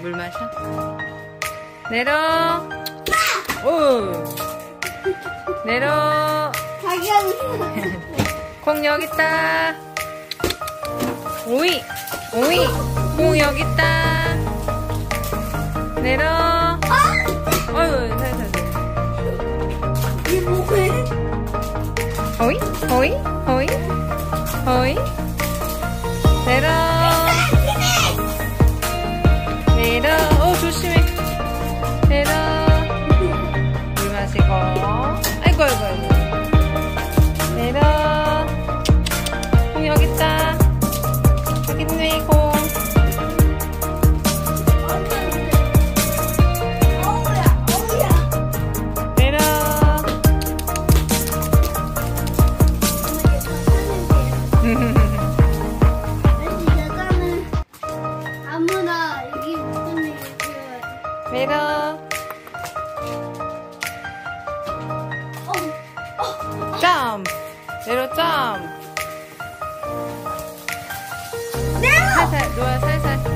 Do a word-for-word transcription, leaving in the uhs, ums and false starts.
물 마셔. 내려. 오. 내려. 콩 여기 있다. 오이. 오이. 콩 여기 있다. 내려. 어휴, 살살. 이게 뭐해? 호이, 호이, 호이, 호이. 내려. 내려. 어, 조심해. 내려. 물 마시고. 아이고, 아이고, 아이고. 내려. 콩 여기 있다. 여기 있네, 콩. 아무나 여기 무슨 내려. 어, 어, 점. 내려 점. 내려. 살살, 노아 살살.